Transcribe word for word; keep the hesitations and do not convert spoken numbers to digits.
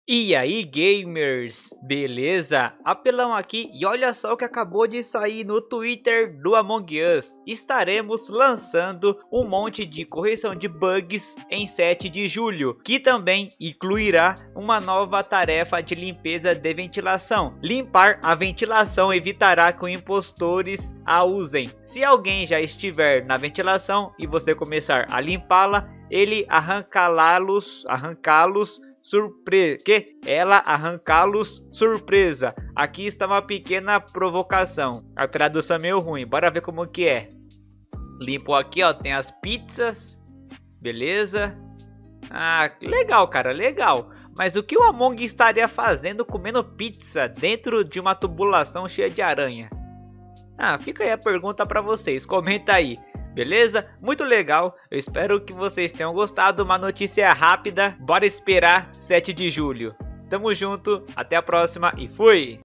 E aí, gamers, beleza? Apelão aqui e olha só o que acabou de sair no Twitter do Among Us. Estaremos lançando um monte de correção de bugs em sete de julho, que também incluirá uma nova tarefa de limpeza de ventilação. Limpar a ventilação evitará que impostores a usem. Se alguém já estiver na ventilação e você começar a limpá-la, ele arrancá-los, arrancá-los surpresa, que ela arrancá-los surpresa. Aqui está uma pequena provocação. A tradução é meio ruim, bora ver como que é. Limpo aqui, ó, tem as pizzas, beleza? Ah, legal, cara, legal. Mas o que o Among estaria fazendo comendo pizza dentro de uma tubulação cheia de aranha? Ah, fica aí a pergunta para vocês, comenta aí. Beleza? Muito legal, eu espero que vocês tenham gostado, uma notícia rápida, bora esperar sete de julho. Tamo junto, até a próxima e fui!